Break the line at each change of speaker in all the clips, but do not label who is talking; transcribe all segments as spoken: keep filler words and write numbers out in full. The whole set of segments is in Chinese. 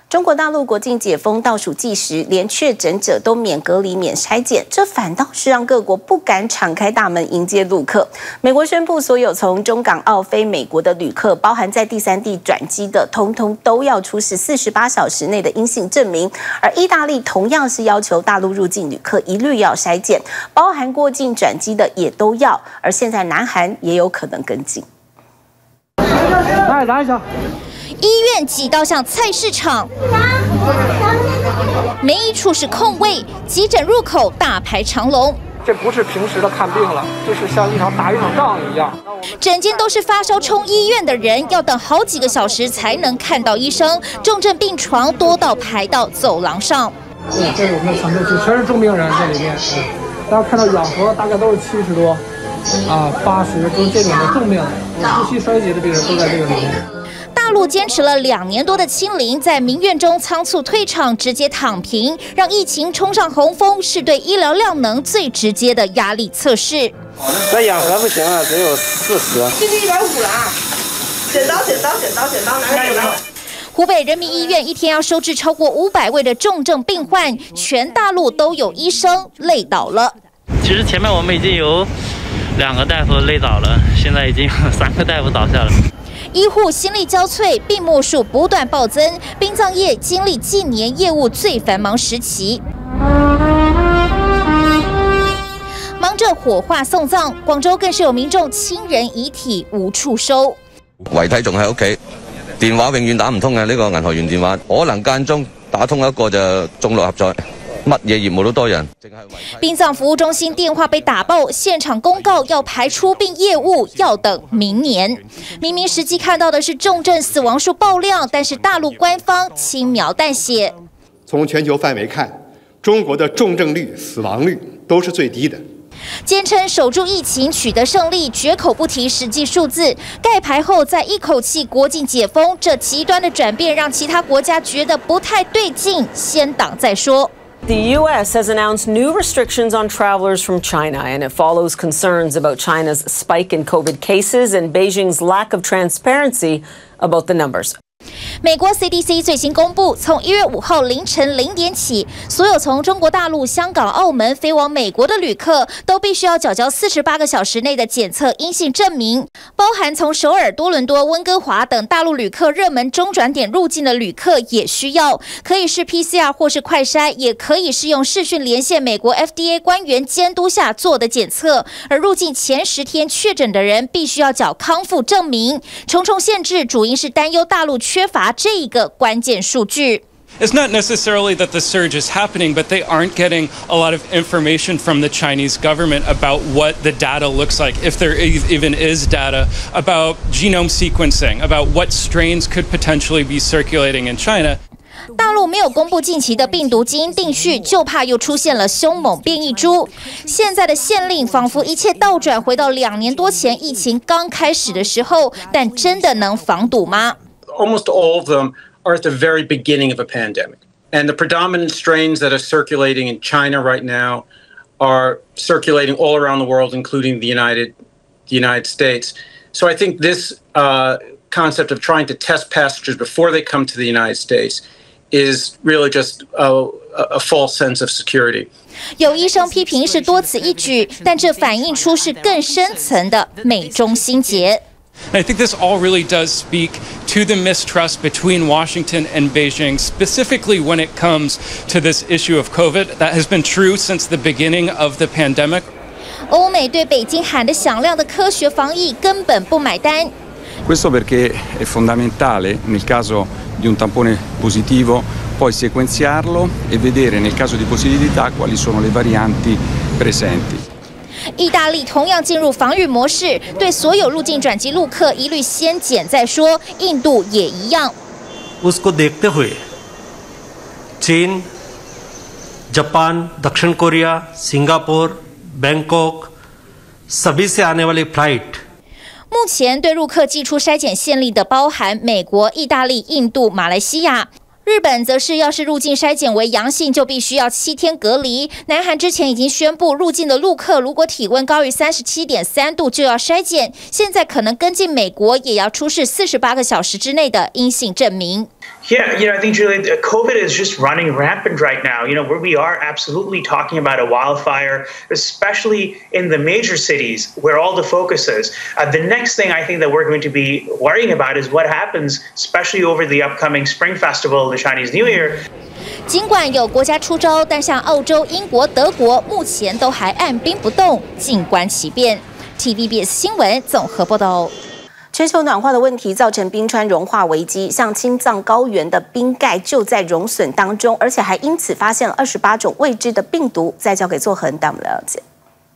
中国大陆国境解封倒数计时，连确诊者都免隔离、免筛检，这反倒是让各国不敢敞开大门迎接陆客。美国宣布，所有从中港澳飞美国的旅客，包含在第三地转机的，通通都要出示四十八小时内的阴性证明。而意大利同样是要求大陆入境旅客一律要筛检，包含过境转机的也都要。而现在南韩也有可能跟进。
来，拿一下。
医院挤到像菜市场，没一处是空位，急诊入口大排长龙。
这不是平时的看病了，这是像一场打一场仗一样。
整间都是发烧冲医院的人，要等好几个小时才能看到医生。重症病床多到排到走廊上。
嗯，这是我们的传播区，全是重病人这里面。大家看到氧核大概都是七十多，啊，八十，就是这种的重病，呼吸衰竭的病人都在这个里面。
大陆坚持了两年多的清零，在民怨中仓促退场，直接躺平，让疫情冲上洪峰，是对医疗量能最直接的压力测试。
这氧核不行了，只有四十。
这是一百五了啊！剪刀，剪刀，剪刀，剪刀，拿剪刀。
湖北人民医院一天要收治超过五百位的重症病患，全大陆都有医生累倒了。
其实前面我们已经有两个大夫累倒了，现在已经有三个大夫倒下了。
医护心力交瘁，病目数不断暴增，殡葬业经历近年业务最繁忙时期。忙着火化送葬，广州更是有民众亲人遗體無處收，
遺體仲喺屋企，電話永遠打唔通嘅呢個銀河園電話，可能間中打通一個就中六合彩。 乜嘢業務都多人。
殡葬服務中心電話被打爆，現場公告要排出殯業務要等明年。明明實際看到的是重症死亡數爆量，但是大陸官方輕描淡寫。
從全球範圍看，中國的重症率、死亡率都是最低的。
堅稱守住疫情取得勝利，絕口不提實際數字。蓋牌後再一口氣國境解封，這極端的轉變讓其他國家覺得不太對勁，先擋再說。
The U S has announced new restrictions on travelers from China, and it follows concerns about China's spike in COVID cases and Beijing's lack of transparency about the numbers.
美国 C D C 最新公布，从一月五号凌晨零点起，所有从中国大陆、香港、澳门飞往美国的旅客，都必须要缴交四十八个小时内的检测阴性证明。包含从首尔、多伦多、温哥华等大陆旅客热门中转点入境的旅客也需要，可以是 P C R 或是快筛，也可以是用视讯连线美国 F D A 官员监督下做的检测。而入境前十天确诊的人，必须要缴康复证明。重重限制，主因是担忧大陆缺乏 这一个关键数据。
It's not necessarily that the surge is happening, but they aren't getting a lot of information from the Chinese government about what the data looks like, if there even is data, about genome sequencing, about what strains could potentially be circulating in China.
大陆没有公布近期的病毒基因定序，就怕又出现了凶猛变异株。现在的限令仿佛一切倒转回到两年多前疫情刚开始的时候，但真的能防堵吗？
Almost all of them are at the very beginning of a pandemic. And the predominant strains that are circulating in China right now are circulating all around the world, including the United, the United States. So I think this uh, concept of trying to test passengers before they come to the United States is really just a, a false sense of security.
有医生批评是多此一举，但这反映出是更深层的美中心结。
I think this all really does speak to the mistrust between Washington and Beijing, specifically when it comes to this issue of COVID. That has been true since the beginning of the pandemic.
欧美对北京喊得响亮的科学防疫根本不买单。
Questo perché è fondamentale nel caso di un tampone positivo poi sequenziarlo e vedere nel caso di positività quali sono le varianti presenti.
意大利同样进入防御模式，对所有入境转机陆客一律先检再说。印度也一样。
उसको देखते हुए चीन, जापान, दक्षिण Korea, Singapore, Bangkok सभी से आने वाली flight
目前对入客寄出筛检限令的包含美国、意大利、印度、马来西亚。 日本则是，要是入境筛检为阳性，就必须要七天隔离。南韩之前已经宣布，入境的陆客如果体温高于三十七点三度就要筛检。现在可能跟进美国，也要出示四十八个小时之内的阴性证明。
Yeah, you know, I think, Julie, COVID is just running rampant right now. You know, where we are absolutely talking about a wildfire, especially in the major cities where all the focus is. Uh, the next thing I think that we're going to be worrying about is what happens, especially over the upcoming Spring Festival, the Chinese New Year.
尽管有国家出招，但像澳洲、英国、德国目前都还按兵不动，静观其变。T V B S 新闻综合报道。
全球暖化的问题造成冰川融化危机，像青藏高原的冰盖就在融损当中，而且还因此发现了二十八种未知的病毒。再交给作恒带我们了解。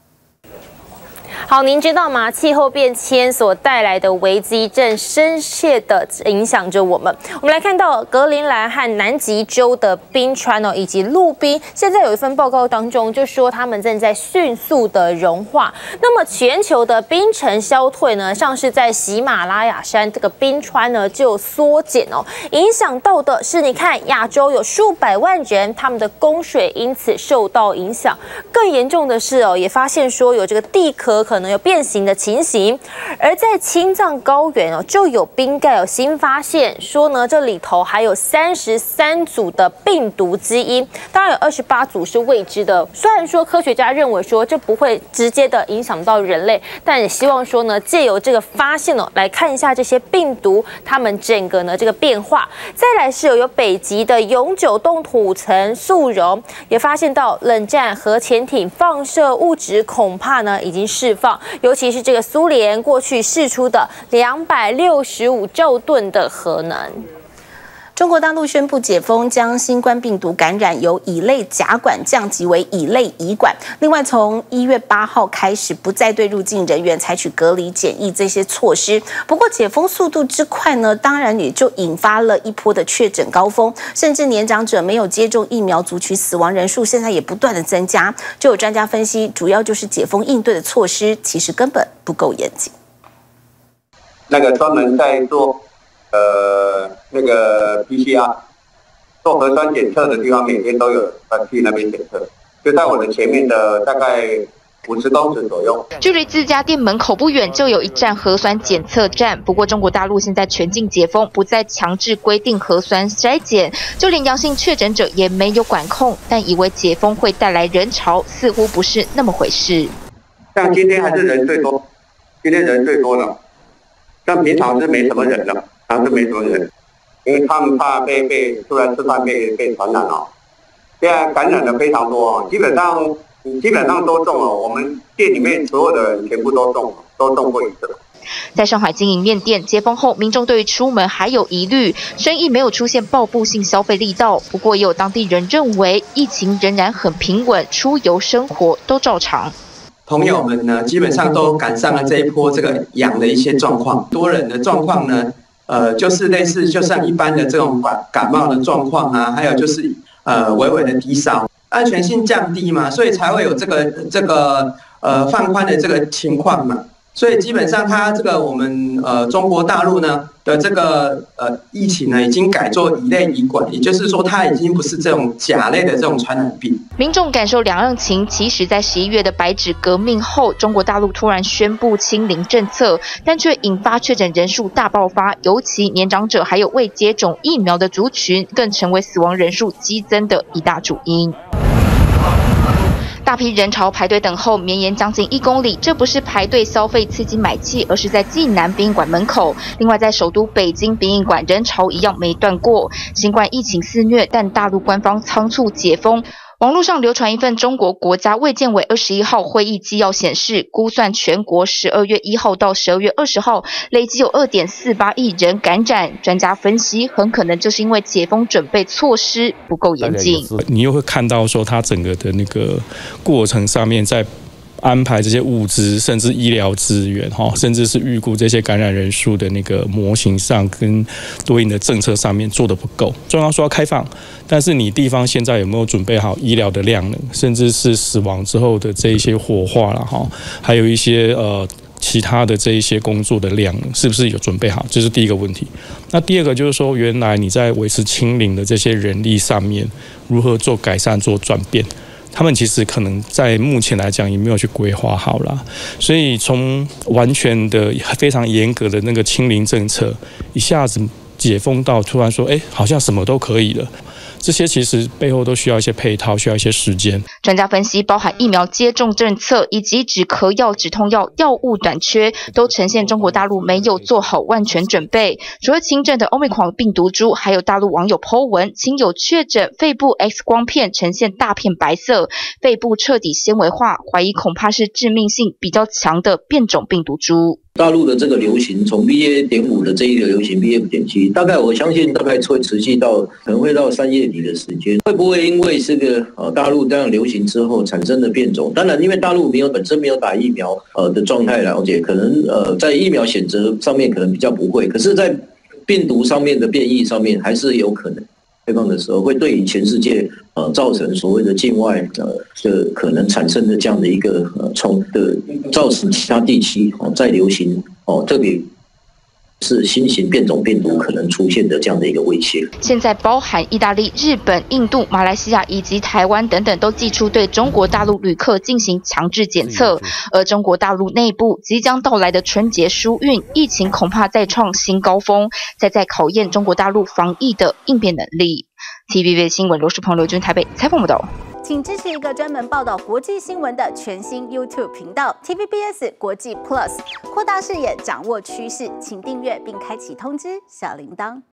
好，您知道吗？气候变迁所带来的危机正深切的影响着我们。我们来看到格陵兰和南极洲的冰川哦，以及陆冰，现在有一份报告当中就说它们正在迅速的融化。那么全球的冰层消退呢，像是在喜马拉雅山这个冰川呢就缩减哦，影响到的是你看亚洲有数百万人，他们的供水因此受到影响。更严重的是哦，也发现说有这个地壳可能有变形的情形，而在青藏高原哦，就有冰盖有新发现，说呢这里头还有三十三组的病毒基因，当然有二十八组是未知的。虽然说科学家认为说这不会直接的影响到人类，但也希望说呢借由这个发现哦，来看一下这些病毒它们整个呢这个变化。再来是有有北极的永久冻土层速溶，也发现到冷战核潜艇放射物质恐怕呢已经释放。尤其是这个苏联过去释出的两百六十五兆吨的核能。
中国大陆宣布解封，将新冠病毒感染由乙类甲管降级为乙类乙管。另外，从一月八号开始，不再对入境人员采取隔离检疫这些措施。不过，解封速度之快呢，当然也就引发了一波的确诊高峰，甚至年长者没有接种疫苗族群死亡人数现在也不断的增加。就有专家分析，主要就是解封应对的措施其实根本不够严谨。
那个专门在做。呃，那个 P C R 做核酸检测的地方，每天都有人去那边检测，就在我的前面的大概五十公尺左右。
距离自家店门口不远就有一站核酸检测站，不过中国大陆现在全境解封，不再强制规定核酸筛检，就连阳性确诊者也没有管控，但以为解封会带来人潮，似乎不是那么回事。
像今天还是人最多，今天人最多了，像平常是没什么人了。还是没什么人，因为他们怕被被出来吃饭被被传染了。现在感染的非常多，基本上基本上都中了。我们店里面所有的人全部都中了，都中过一次。
在上海经营面店，解封后，民众对于出门还有疑虑，生意没有出现报复性消费力道。不过，也有当地人认为疫情仍然很平稳，出游生活都照常。
朋友们呢，基本上都赶上了这一波这个阳的一些状况，多人的状况呢。呃，就是类似，就像一般的这种感感冒的状况啊，还有就是呃微微的低烧，安全性降低嘛，所以才会有这个这个呃放宽的这个情况嘛。所以基本上，它这个我们呃中国大陆呢的这个呃疫情呢，已经改做乙类乙管，也就是说，它已经不是这种甲类的这种传染病。
民众感受两样情，其实在十一月的白纸革命后，中国大陆突然宣布清零政策，但却引发确诊人数大爆发，尤其年长者还有未接种疫苗的族群，更成为死亡人数激增的一大主因。大批人潮排队等候，绵延将近一公里。这不是排队消费刺激买气，而是在济南殡仪馆门口。另外，在首都北京殡仪馆人潮一样没断过。新冠疫情肆虐，但大陆官方仓促解封。网络上流传一份中国国家卫健委二十一号会议纪要显示，估算全国十二月一号到十二月二十号累计有 二点四八亿人感染。专家分析，很可能就是因为解封准备措施不够严谨。
你又会看到说，它整个的那个过程上面在安排这些物资，甚至医疗资源，甚至是预估这些感染人数的那个模型上跟对应的政策上面做得不够。中央说要开放，但是你地方现在有没有准备好医疗的量能，甚至是死亡之后的这一些火化啦，还有一些呃其他的这一些工作的量能，是不是有准备好？这是第一个问题。那第二个就是说，原来你在维持清零的这些人力上面，如何做改善、做转变？他们其实可能在目前来讲也没有去规划好啦，所以从完全的非常严格的那个清零政策，一下子解封到突然说，哎，好像什么都可以了。这些其实背后都需要一些配套，需要一些时间。
专家分析，包含疫苗接种政策以及止咳药、止痛药药物短缺，都呈现中国大陆没有做好万全准备。除了轻症的欧美狂病毒株，还有大陆网友 po 文，亲友确诊肺部 X 光片呈现大片白色，肺部彻底纤维化，怀疑恐怕是致命性比较强的变种病毒株。
大陆的这个流行，从 B A 点五 的这一个流行 B A 点七，大概我相信大概会持续到可能会到三月底的时间。会不会因为这个呃大陆这样流行之后产生的变种？当然，因为大陆没有本身没有打疫苗呃的状态了解，可能呃在疫苗选择上面可能比较不会，可是，在病毒上面的变异上面还是有可能。开放的时候，会对于全世界呃造成所谓的境外呃的可能产生的这样的一个呃从的造成其他地区哦再流行哦，特别是新型变种病毒可能出现的这样的一个威胁。
现在包含意大利、日本、印度、马来西亚以及台湾等等，都祭出对中国大陆旅客进行强制检测。而中国大陆内部即将到来的春节疏运，疫情恐怕再创新高峰，再在考验中国大陆防疫的应变能力。T V B 新闻罗世鹏、刘军台北采访报道。
请支持一个专门报道国际新闻的全新 YouTube 频道 T V B S 国际 Plus， 扩大视野，掌握趋势，请订阅并开启通知小铃铛。